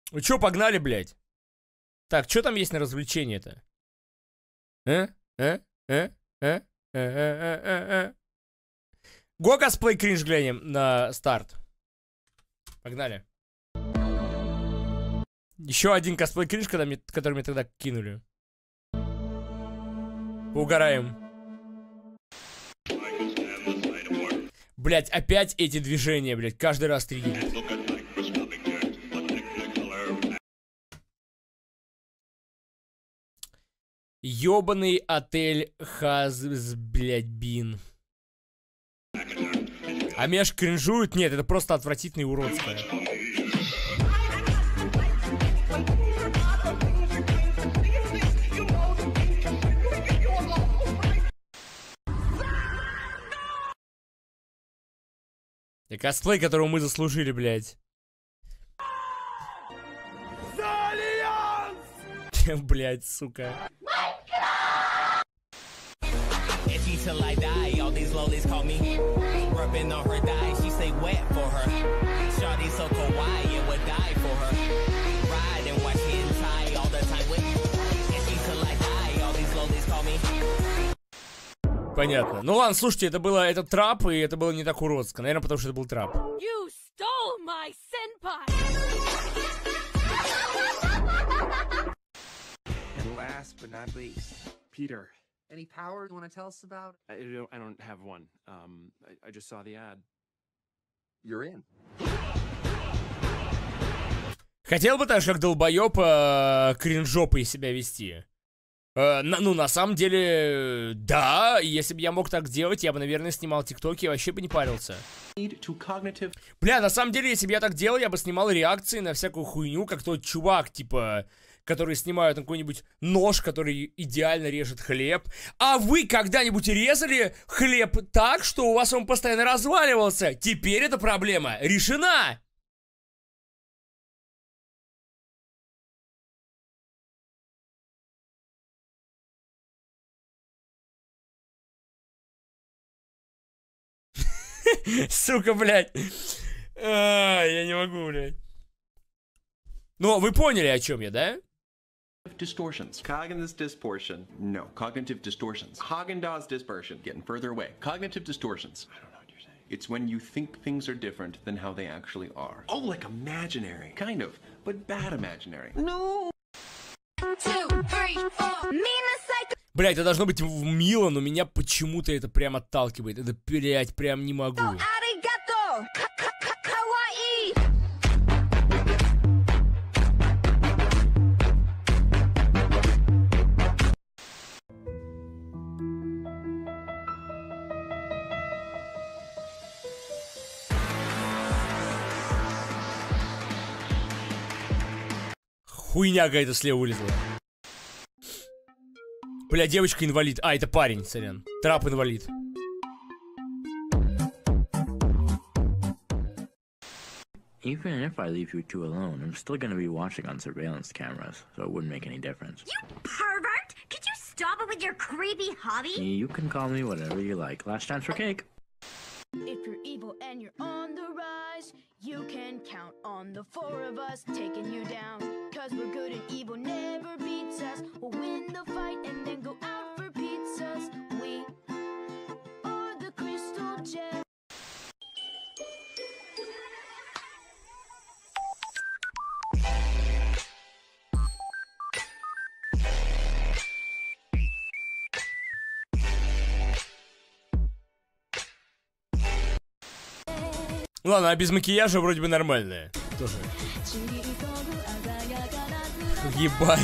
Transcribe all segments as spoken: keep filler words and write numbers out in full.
Ну чё, погнали, блядь? Так, что там есть на развлечение-то? Э? Э? Э? Э? Э? Э? Э? Го косплей кринж глянем на старт. Погнали. Еще один косплей кринж, который мне тогда кинули. Поугараем. Блять, опять эти движения, блять, каждый раз триггерит. Ёбаный отель Хаз, блять, Бин. А Меш кринжует? Нет, это просто отвратительно и уродское. И косплей, которого мы заслужили, блядь. Блядь, сука. Понятно. Ну ладно, слушайте, это было это трап, и это было не так уродско. Наверное, потому что это был трап. And last but not least, Peter. Any power you want to tell us about? I don't, I don't have one. Um, I, I just saw the ad. You're in. Хотел бы так же, как долбоёб, э, кринжопой себя вести. Э, на, ну, на самом деле, да, если бы я мог так делать, я бы, наверное, снимал тиктоки и вообще бы не парился. Cognitive... Бля, на самом деле, если бы я так делал, я бы снимал реакции на всякую хуйню, как тот чувак, типа, который снимает на какой-нибудь нож, который идеально режет хлеб. А вы когда-нибудь резали хлеб так, что у вас он постоянно разваливался? Теперь эта проблема решена! Сука, блядь. А, я не могу, блядь. Ну, вы поняли, о чем я, да? Distortions. Cognitive distortion. No. Cognitive distortions. Haagen-Dazs dispersion. Getting further away. Cognitive distortions. I don't know what you're saying. It's when you think things are different than how they actually are. Oh, like imaginary. Kind of. But bad imaginary. No. Two, three, four. Блять, это должно быть мило, но меня почему-то это прям отталкивает. Это, блять, прям не могу. Хуйня какая-то слева вылезла. Бля, девочка инвалид. А, это парень, сорян. Трап инвалид. Even if I leave you two alone, I'm still gonna be watching on surveillance cameras, so it wouldn't make any difference. You pervert! Could you stop it with your creepy hobby? You can call me whatever you like. Last chance for cake. If you're evil and you're on the rise, you can count on the four of us taking you down. Cause we're good and evil never beats us. We'll win the fight and then go out for pizzas. We are the Crystal Jet. Ладно, а без макияжа вроде бы нормальная. Тоже. Ебать.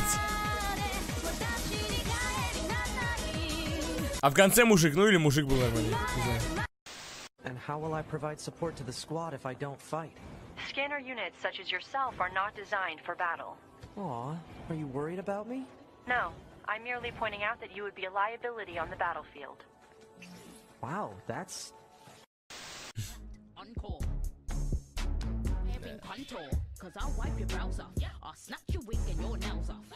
А в конце мужик, ну или мужик был нормальный. And how will I provide support to the squad if I don't fight? Scanner units such as yourself are not designed for battle. Aw, are you worried about me? No, I'm merely pointing out that you would be a liability on the battlefield. Wow, that's... Encore. Having contour, cause I'll wipe your brows off. I'll snap your wig and your nails off.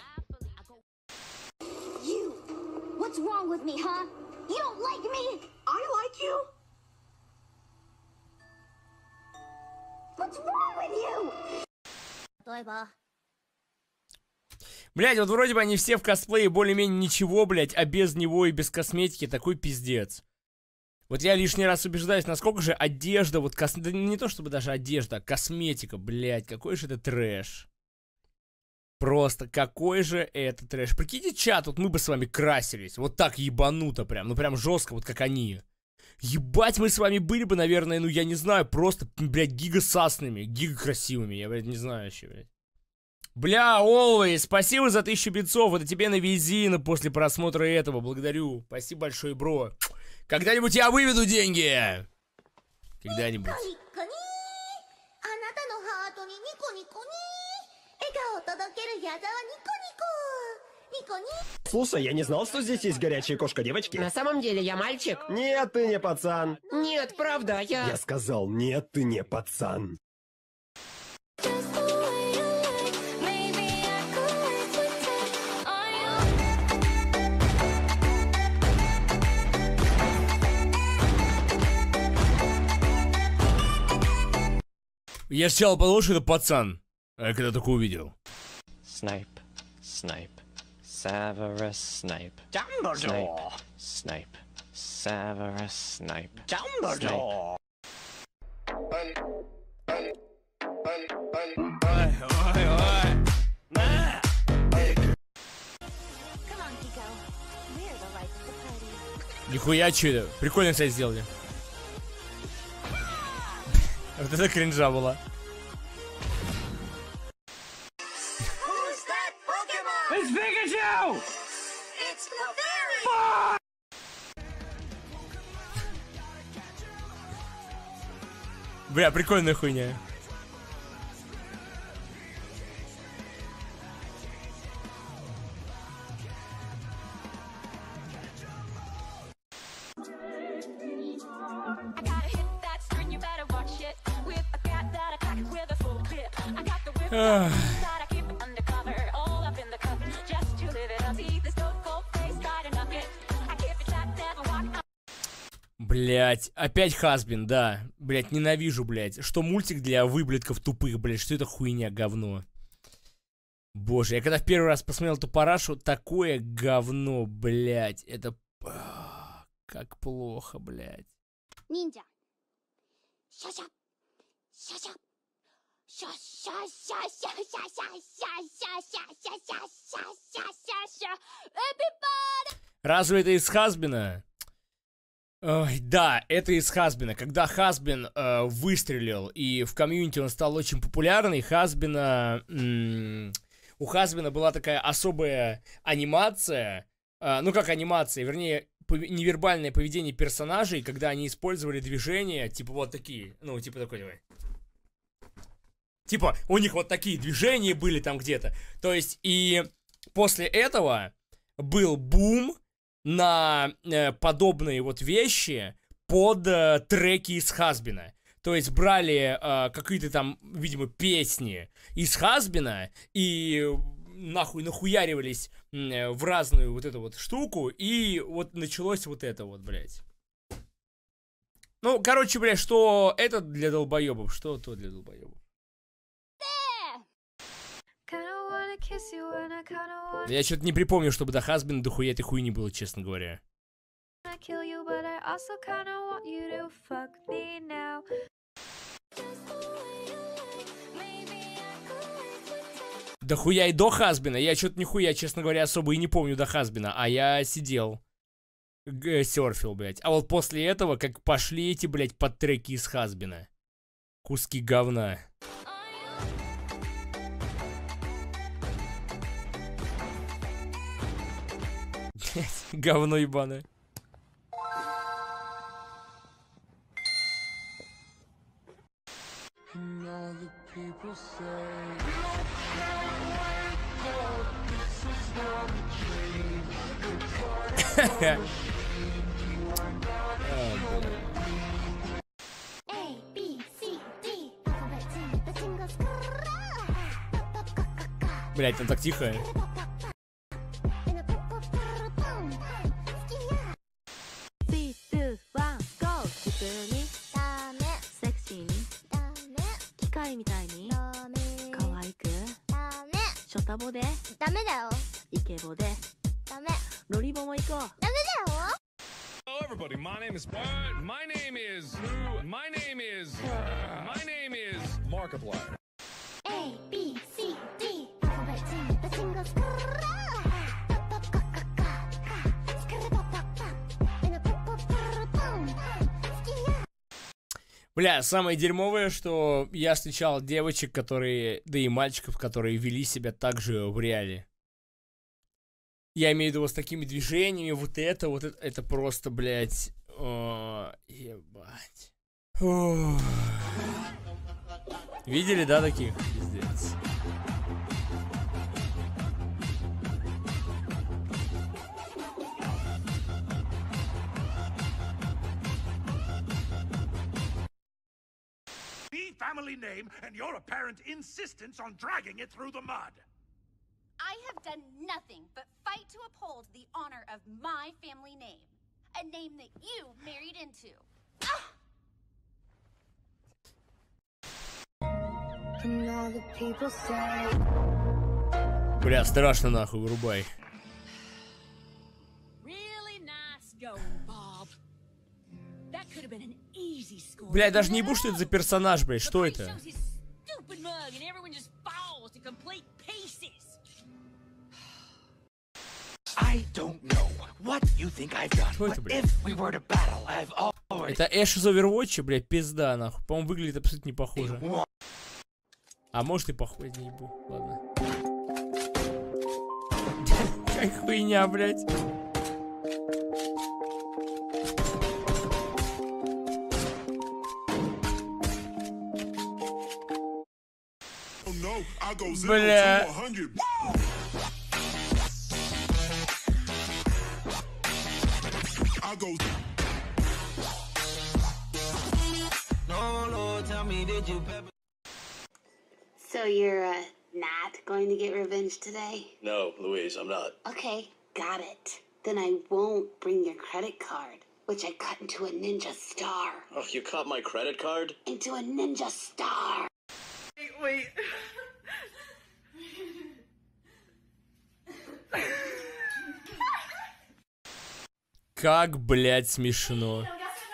You! What's wrong with me, huh? You don't like me? I like you! What's wrong with you? 例えば Блядь, вот вроде бы они все в косплее более-менее ничего, блядь, а без него и без косметики такой пиздец. Вот я лишний раз убеждаюсь, насколько же одежда, вот кос... да не то чтобы даже одежда, а косметика, блядь, какой же это трэш. Просто какой же это трэш. Прикиньте, чат, вот мы бы с вами красились, вот так ебануто прям, ну прям жестко, вот как они. Ебать, мы с вами были бы, наверное, ну я не знаю, просто, блядь, гигасасными, гигакрасивыми, я, блядь, не знаю вообще, блядь. Бля, Олвей, спасибо за тысячу битцов, это тебе на визина после просмотра этого, благодарю. Спасибо большое, бро. Когда-нибудь я выведу деньги. Когда-нибудь. Слушай, я не знал, что здесь есть горячая кошка, девочки. На самом деле я мальчик. Нет, ты не пацан. Нет, правда, я... Я сказал, нет, ты не пацан. Я сначала подумал, что это пацан, а я когда только увидел. Снайп, снайп, Severus Snape. Dumbledore. Snape, Severus Snape. Dumbledore. Ой, ой, ой. На! Нихуя, че это? Прикольно, кстати, сделали. Вот это кринжа была. It's Pikachu! It's Clefairy! Бля, прикольная хуйня. Ах. Блять, опять Хазбин, да. Блять, ненавижу, блять. Что мультик для выблядков тупых, блять, что это хуйня, говно. Боже, я когда в первый раз посмотрел эту парашу, такое говно, блять. Это... Ах, как плохо, блять. Ниндзя. Ша-ша. Ша-ша. Разве это из Хазбина? Ой, да, это из Хазбина. Когда Хазбин э, выстрелил и в комьюнити он стал очень популярный, Хазбина... М- у Хазбина была такая особая анимация, э, ну как анимация, вернее, пов- невербальное поведение персонажей, когда они использовали движения, типа вот такие, ну типа такой, давай. Типа, у них вот такие движения были там где-то. То есть, и после этого был бум на э, подобные вот вещи под э, треки из Хазбина. То есть, брали э, какие-то там, видимо, песни из Хазбина и нахуй нахуяривались э, в разную вот эту вот штуку, и вот началось вот это вот, блядь. Ну, короче, блядь, что это для долбоебов, что то для долбоебов. Я что-то не припомню, чтобы до Хазбина дохуя этой хуйни было, честно говоря. Дохуя и до Хазбина. Я что-то нихуя, честно говоря, особо и не помню до Хазбина. А я сидел, серфил, блядь. А вот после этого, как пошли эти, блядь, подтреки из Хазбина. Куски говна. Говно ебаное. Блять, там так тихо. ショタボでダメだよ。 イケボでダメ。 ロリボも行こう。 ダメだよ。 Hello, everybody. My name is. Uh, my name is. My name is. My name is Markiplier. A B C D アルファベット全部シングルスクラー Бля, самое дерьмовое, что я встречал девочек, которые, да и мальчиков, которые вели себя так же в реале. Я имею в виду вот с такими движениями, вот это, вот это, это просто, блядь, о, ебать. О. Видели, да, таких? Пиздец. Family name and your apparent insistence on dragging it through the mud. I have done nothing but fight to uphold the honor of my family name, a name that you married into. Бля, страшно нахуй, вырубай. Бля, даже не ебу, что это за персонаж, блядь, что это? Это Эш из Overwatch, блядь, пизда, нахуй. По-моему, выглядит абсолютно не похоже. А может и похоже, не ебу, ладно. Как хуйня, блядь. Бля. So you're uh, not going to get revenge today? No, Louise, I'm not. Okay, got it. Then I won't bring your credit card, which I cut into a ninja star. Oh, you cut my credit card? Into a ninja star. Wait, wait. Как, блядь, смешно.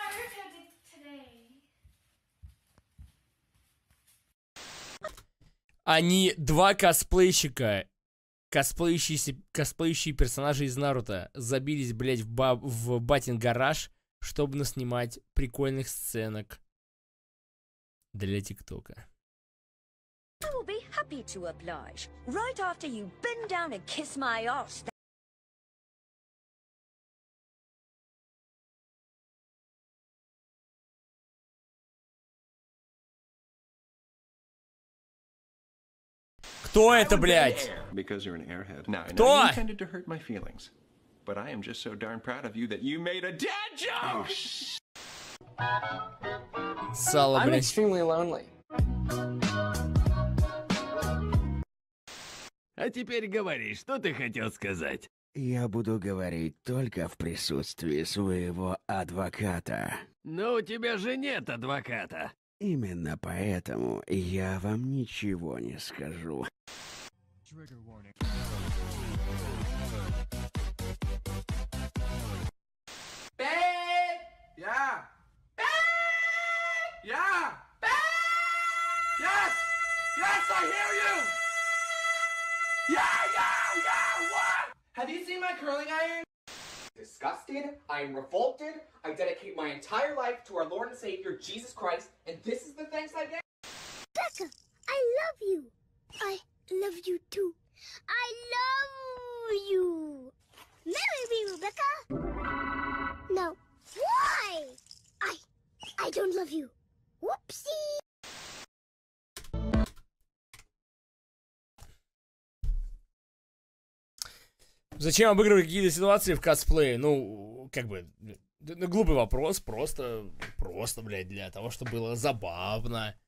Они два косплейщика, косплеящие, косплеящие персонажи из Наруто, забились, блядь, в, ба в батин гараж, чтобы наснимать прикольных сценок для ТикТока. I will be happy to oblige. Right after you bend down and kiss my ass. Кто это, блядь? Because you're an airhead. Now, I know Кто? you intended to hurt my feelings, but I am just so darn proud of you that you made a dad joke. Сало, I'm блядь. extremely lonely. А теперь говори, что ты хотел сказать? Я буду говорить только в присутствии своего адвоката. Но у тебя же нет адвоката. Именно поэтому я вам ничего не скажу. Babe! Yeah! Babe! Yeah! Babe! Yes! Yes, I hear you! Yeah, yeah, yeah! What? Have you seen my curling iron? Disgusted, I am revolted, I dedicate my entire life to our Lord and Savior, Jesus Christ, and this is the thanks I get? Becca, I love you. I love you too. I love you. Marry me, Rebecca. No. Why? I, I don't love you. Whoopsie. Зачем обыгрывать какие-то ситуации в косплее? Ну, как бы, ну, глупый вопрос, просто, просто, блядь, для того, чтобы было забавно.